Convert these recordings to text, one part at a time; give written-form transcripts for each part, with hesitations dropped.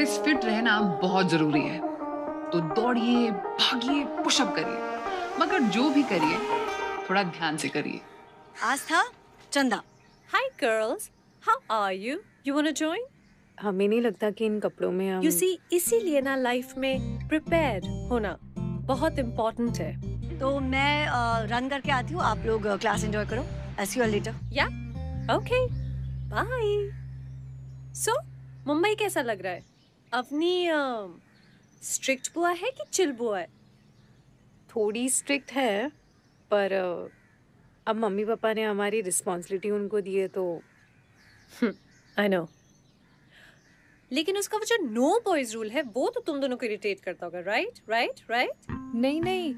Guys fit रहना बहुत जरूरी है, तो दौड़िए, भागिए, पुशअप करिए, मगर जो भी करिए थोड़ा ध्यान से करिए। आस्था, चंदा। Hi girls, how are you? You wanna join? हमें नहीं लगता कि इन कपड़ों में हम You see, इसीलिए ना लाइफ में prepared होना बहुत important है। तो मैं रन करके आती हूँ, आप लोग क्लास एंजॉय करो। I'll see you all later. Yeah? Okay. Bye. So, Mumbai कैसा लग रहा है? अपनी स्ट्रिक्ट बुआ है कि चिल बुआ है? थोड़ी स्ट्रिक्ट है, पर अब मम्मी पापा ने हमारी रिस्पॉन्सिबिलिटी उनको दी है तो I know. लेकिन उसका वो जो नो बॉयज रूल है वो तो तुम दोनों को इरिटेट करता होगा, राइट? राइट? राइट? नहीं नहीं,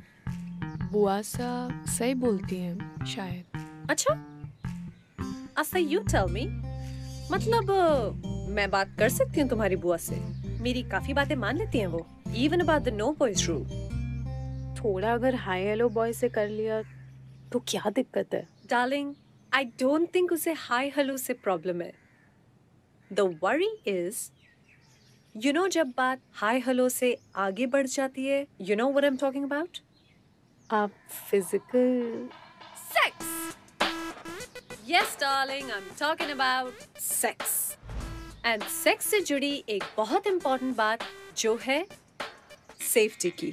बुआ सा सही बोलती हैं शायद। अच्छा, आस्था यू टेल मी, मतलब मैं बात कर सकती हूँ तुम्हारी बुआ से? मेरी काफी बातें मान लेती हैं वो, even about the no boys rule. थोड़ा अगर हाई हेलो बॉय से कर लिया तो क्या दिक्कत है? Darling, I don't think उसे हाई हेलो से प्रॉब्लम है। The worry is, you know जब बात हाई हेलो से आगे बढ़ जाती है, you know what I'm talking about? आप physical Sex! Yes, darling, I'm talking about sex. And sex से जुड़ी एक बहुत important बात जो है safety की।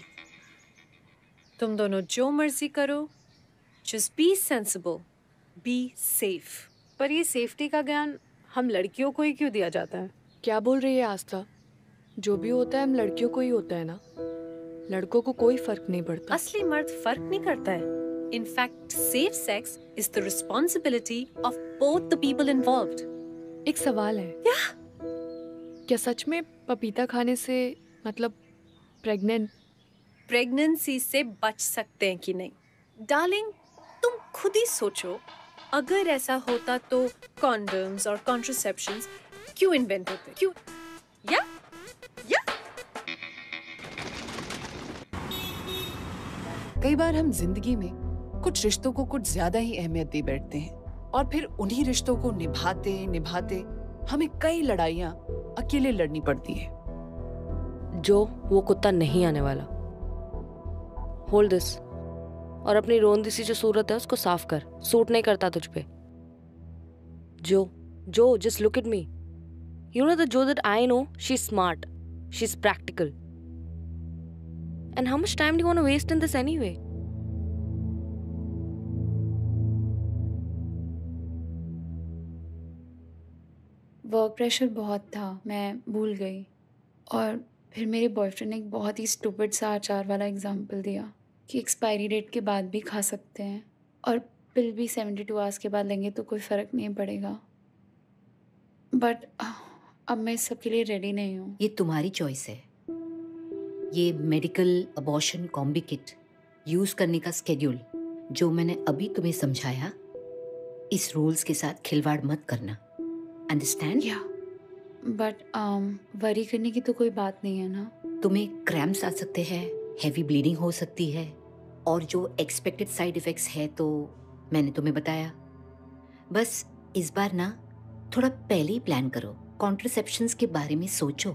तुम दोनों जो मर्जी करो, just be sensible, be safe. पर ये सेफ्टी का ज्ञान हम लड़कियों को ही क्यों दिया जाता है? क्या बोल रही है आस्था? जो भी होता है हम लड़कियों को ही होता है ना, लड़कों को कोई फर्क नहीं पड़ता। असली मर्द फर्क नहीं करता है। In fact, safe sex is the responsibility of both the people involved. एक सवाल है, क्या सच में पपीता खाने से मतलब प्रेगनेंसी से बच सकते हैं कि नहीं? डार्लिंग, तुम खुद ही सोचो, अगर ऐसा होता तो कॉन्डम्स और कॉन्ट्रासेप्शंस क्यों इन्वेंट होते? क्यों? या? कई बार हम जिंदगी में कुछ रिश्तों को कुछ ज्यादा ही अहमियत दे बैठते हैं और फिर उन्हीं रिश्तों को निभाते निभाते हमें कई लड़ाइयाँ अकेले लड़नी पड़ती है। जो वो कुत्ता नहीं आने वाला। होल्ड दिस और अपनी रोंदी सी जो सूरत है उसको साफ कर, सूट नहीं करता तुझ पे। जो just look at me, you know the जो that I know, she is smart, she is practical, and how much time do you want to waste in this anyway? Work pressure बहुत था, मैं भूल गई। और फिर मेरे बॉयफ्रेंड ने एक बहुत ही स्टूपिड सा अचार वाला एग्जाम्पल दिया कि एक्सपायरी डेट के बाद भी खा सकते हैं और पिल भी 72 आवर्स के बाद लेंगे तो कोई फ़र्क नहीं पड़ेगा। बट अब मैं इस सब के लिए रेडी नहीं हूँ। ये तुम्हारी चॉइस है। ये medical abortion combi kit use करने का स्केड्यूल जो मैंने अभी तुम्हें समझाया, इस रूल्स के साथ खिलवाड़ मत करना। अंडरस्टैंड? या बट वरी करने की तो कोई बात नहीं है ना। तुम्हें क्रैम्प्स आ सकते हैं, हैवी ब्लीडिंग हो सकती है, और जो एक्सपेक्टेड साइड इफ़ेक्ट्स है तो मैंने तुम्हें बताया। बस इस बार ना थोड़ा पहले ही प्लान करो, कॉन्ट्रासेप्शंस के बारे में सोचो।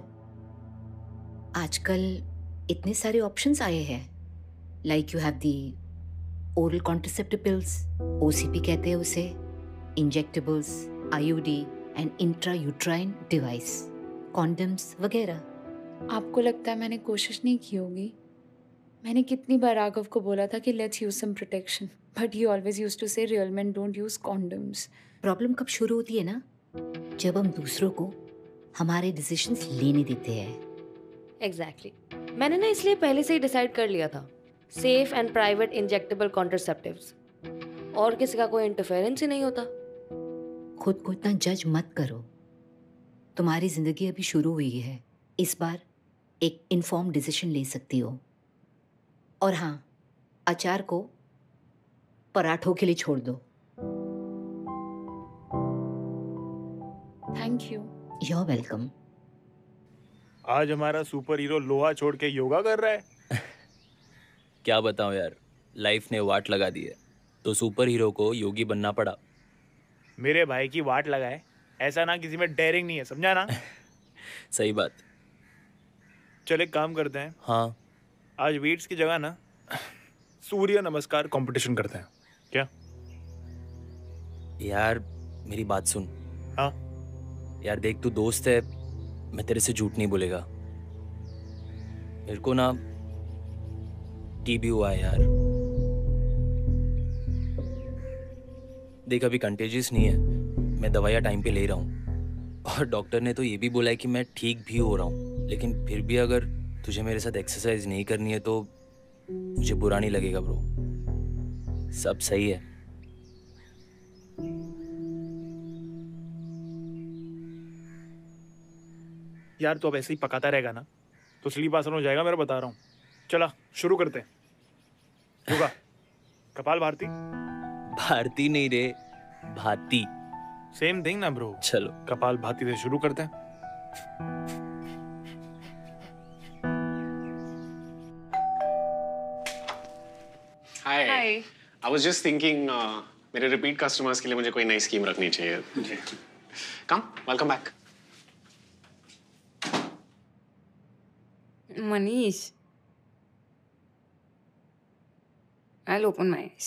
आजकल इतने सारे ऑप्शंस आए हैं, like you have the oral contraceptive pills, OCP कहते हैं उसे, injectables, IUD and intrauterine device, condoms वगैरह। आपको लगता है मैंने कोशिश नहीं की होगी? मैंने कितनी बार राघव को बोला था कि let's use some protection, but he always used to say real men don't use condoms. Problem कब शुरू होती है ना, जब हम दूसरों को हमारे डिसीजंस लेने देते हैं। एग्जैक्टली। मैंने ना इसलिए पहले से ही डिसाइड कर लिया था, safe and private injectable contraceptives, और किसी का कोई इंटरफेरेंस ही नहीं होता। खुद को इतना जज मत करो, तुम्हारी जिंदगी अभी शुरू हुई है। इस बार एक इन्फॉर्म डिसीजन ले सकती हो। और हाँ, अचार को पराठों के लिए छोड़ दो। Thank you. You're welcome. आज हमारा सुपर हीरो लोहा छोड़ के योगा कर रहा है। क्या बताऊं यार, लाइफ ने वाट लगा दी है, तो सुपर हीरो को योगी बनना पड़ा। मेरे भाई की वाट लगाए, ऐसा ना किसी में डेयरिंग नहीं है, समझा ना? सही बात। चल एक काम करते हैं, हाँ आज वेट्स की जगह ना सूर्य नमस्कार कंपटीशन करते हैं क्या? यार मेरी बात सुन। हाँ यार देख, तू दोस्त है, मैं तेरे से झूठ नहीं बोलेगा। मेरे को ना टीबी हुआ है यार। देख अभी कंटेजियस नहीं है, मैं दवाइयाँ टाइम पे ले रहा हूँ और डॉक्टर ने तो ये भी बोला है कि मैं ठीक भी हो रहा हूँ, लेकिन फिर भी अगर तुझे मेरे साथ एक्सरसाइज नहीं करनी है तो मुझे बुरा नहीं लगेगा ब्रो। सब सही है। यार तो अब ऐसे ही पकाता रहेगा ना तो स्लीप आसन हो जाएगा, मेरा बता रहा हूँ। चला शुरू करते हैं। योगा कपाल भारती। भारती नहीं रे, भाती। सेम थिंग ना ब्रो। चलो कपाल भाती से शुरू करते हैं। Hi. I was just thinking मेरे रिपीट कस्टमर्स के लिए मुझे कोई नई स्कीम रखनी चाहिए। Come, welcome back. Manish, I'll open my eyes.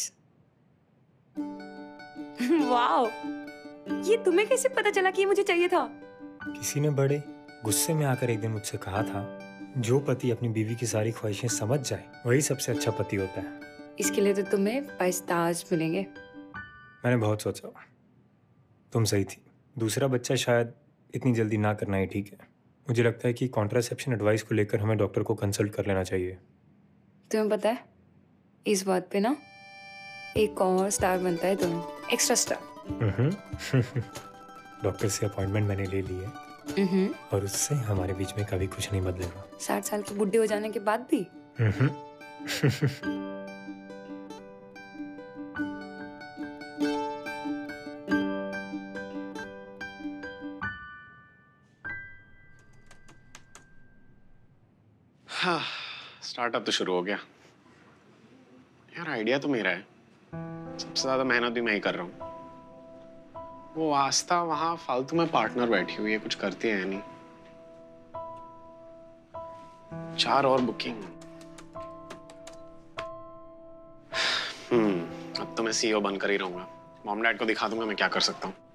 Wow, ये तुम्हें कैसे पता चला कि ये मुझे चाहिए था? किसी ने बड़े गुस्से में आकर एक दिन मुझसे कहा था, जो पति अपनी बीवी की सारी ख्वाहिशें समझ जाए वही सबसे अच्छा पति होता है। इसके लिए तो तुम्हें 22 ताज मिलेंगे। मैंने बहुत सोचा, तुम सही थी। दूसरा बच्चा शायद इतनी जल्दी ना करना ही ठीक है। मुझे लगता है कि कॉन्ट्रासेप्शन एडवाइस को लेकर हमें डॉक्टर को कंसल्ट कर लेना चाहिए। तुम्हें पता है, इस बात पे ना एक और स्टार बनता है तुम्हें, एक्स्ट्रा स्टार। डॉक्टर से अपॉइंटमेंट मैंने ले ली है और उससे हमारे बीच में कभी कुछ नहीं बदलेगा। 60 साल के बुढ़े हो जाने के बाद भी। हाँ, स्टार्टअप तो शुरू हो गया। यार आइडिया तो मेरा है, सबसे ज्यादा मेहनत भी मैं ही कर रहा हूँ। वो आस्था वहां फालतू में पार्टनर बैठी हुई है, कुछ करती है नहीं। 4 और बुकिंग। अब तो मैं सीईओ बनकर ही रहूंगा। मॉम डैड को दिखा दूंगा मैं क्या कर सकता हूँ।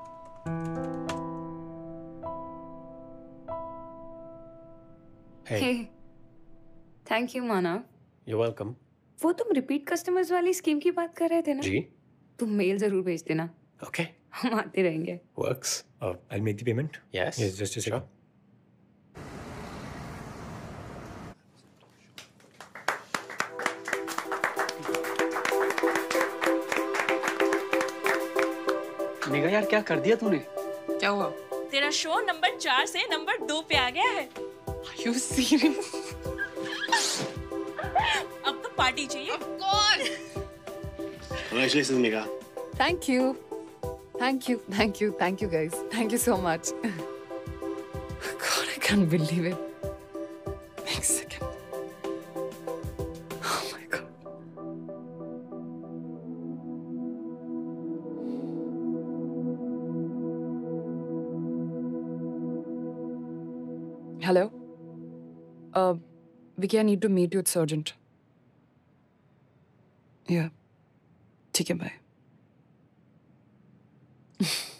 Hey, thank you Manav. You're welcome. वो तुम रिपीट कस्टमर्स वाली स्कीम की बात कर रहे थे ना? जी। तुम मेल जरूर भेज देना। Okay. हम आते रहेंगे। Works. I'll make the payment. Yes. Yes, just a second. निगा यार, क्या कर दिया तूने? क्या हुआ? तेरा शो नंबर 4 से नंबर 2 पे आ गया है। Are you serious? अब तो पार्टी चाहिए। Of course. Congratulations, Mega. Thank you. Thank you. Thank you. Thank you guys. Thank you so much. God, I can't believe it. Next second. Oh my God. Hello? Vicky, I need to meet you. It's urgent. Yeah. ठीक है, bye.